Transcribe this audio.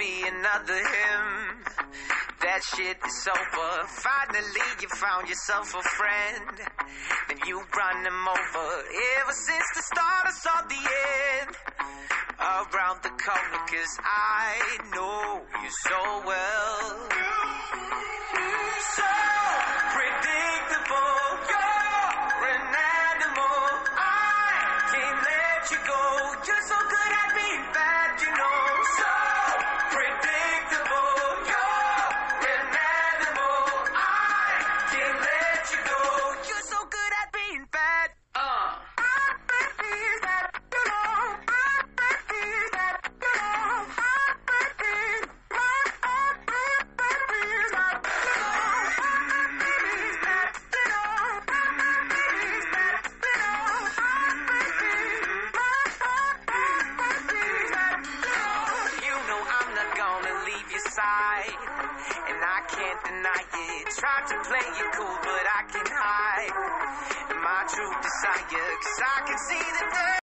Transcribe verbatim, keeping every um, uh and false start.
be another him. That shit is over. Finally you found yourself a friend, then you run him over. Ever since the start I saw the end around the corner, 'cause I know you so well. So predictable, you're an animal. I can't let you go. You're so good at being bad, you know. So predictable, you're an animal. I can't let you go. You're so good at being bad. Uh. Side, and I can't deny it. Try to play it cool, but I can hide my true desire, 'cause I can see the